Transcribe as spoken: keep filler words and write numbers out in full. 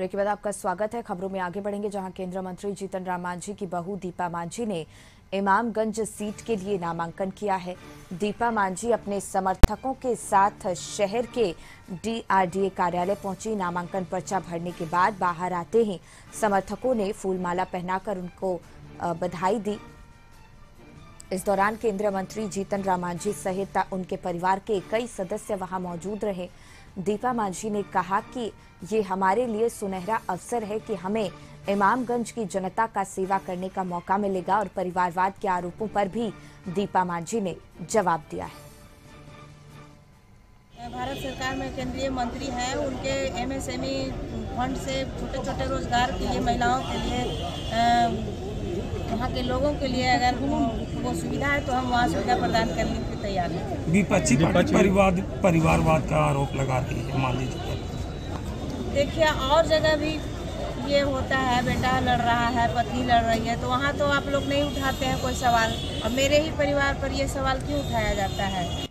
Break के बाद आपका स्वागत है। खबरों में आगे बढ़ेंगे, जहां केंद्रीय मंत्री जीतन राम मांझी की बहू दीपा मांझी ने इमामगंज सीट के लिए नामांकन किया है। दीपा मांझी अपने समर्थकों के साथ शहर के डीआरडीए कार्यालय पहुंची। नामांकन पर्चा भरने के बाद बाहर आते ही समर्थकों ने फूलमाला पहनाकर उनको बधाई दी। इस दौरान केंद्रीय मंत्री जीतन राम मांझी सहित उनके परिवार के कई सदस्य वहां मौजूद रहे। दीपा मांझी ने कहा कि ये हमारे लिए सुनहरा अवसर है कि हमें इमामगंज की जनता का सेवा करने का मौका मिलेगा और परिवारवाद के आरोपों पर भी दीपा मांझी ने जवाब दिया है। भारत सरकार में केंद्रीय मंत्री हैं, उनके एमएसएमई फंड से छोटे छोटे रोजगार के लिए महिलाओं के लिए, वहाँ के लोगों के लिए अगर वो सुविधा है तो हम वहाँ सुविधा प्रदान करने के तैयार हैं। विपक्षी पार्टी परिवार परिवारवाद का आरोप लगा रही है मांझी जी पर। देखिए, और जगह भी ये होता है, बेटा लड़ रहा है, पत्नी लड़ रही है, तो वहाँ तो आप लोग नहीं उठाते हैं कोई सवाल, और मेरे ही परिवार पर ये सवाल क्यों उठाया जाता है।